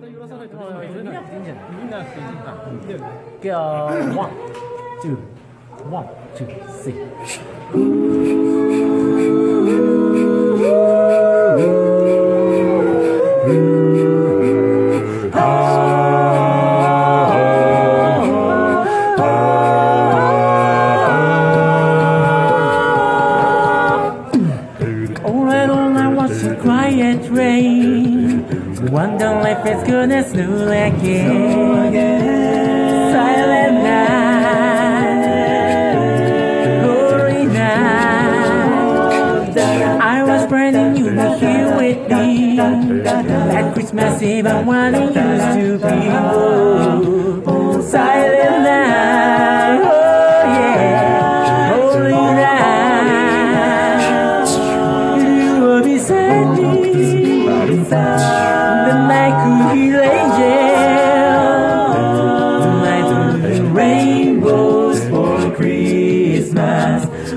Go. One, two, three. All I watch the quiet rain. Wonder life is good as new again. Silent night, glory night. I was praying you were here with me. That Christmas Eve I want it used to be. Oh, silent night, oh yeah, holy night. You will be beside me. The night could be angel. The night of the rainbows for Christmas.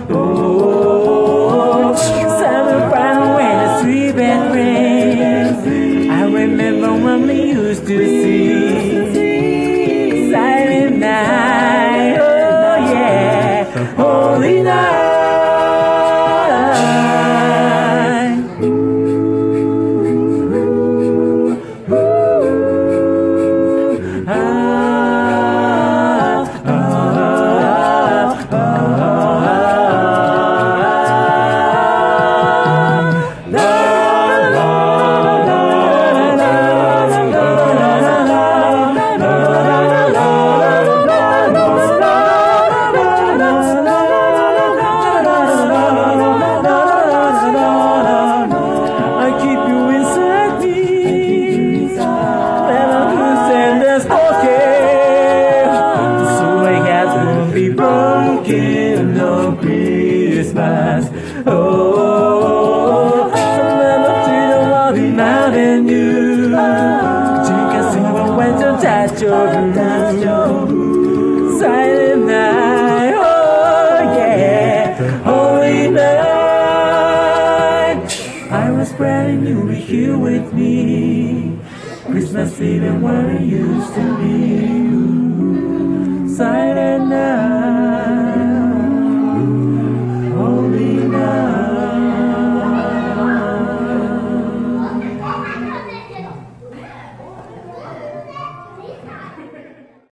Oh, summer far away the street bed rain. I remember when we used to sing Silent Night. Oh yeah, holy night. Broken on Christmas. Oh, remember to the loving avenue. You can see when to touch your room. Silent night, oh yeah, holy night. I was praying you were here with me. Christmas Eve and where it used to be. Silent night.